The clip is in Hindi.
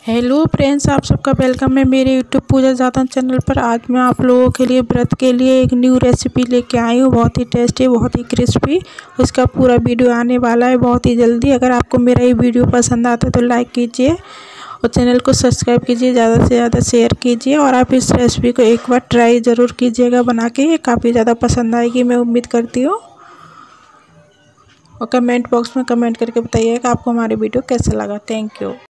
हेलो फ्रेंड्स, आप सबका वेलकम है मेरे यूट्यूब पूजा जातन चैनल पर। आज मैं आप लोगों के लिए व्रत के लिए एक न्यू रेसिपी लेके आई हूँ। बहुत ही टेस्टी, बहुत ही क्रिस्पी। उसका पूरा वीडियो आने वाला है बहुत ही जल्दी। अगर आपको मेरा ये वीडियो पसंद आता है तो लाइक कीजिए और चैनल को सब्सक्राइब कीजिए, ज़्यादा से ज़्यादा शेयर कीजिए। और आप इस रेसिपी को एक बार ट्राई ज़रूर कीजिएगा बना के, ये काफ़ी ज़्यादा पसंद आएगी मैं उम्मीद करती हूँ। और कमेंट बॉक्स में कमेंट करके बताइएगा आपको हमारी वीडियो कैसा लगा। Thank you.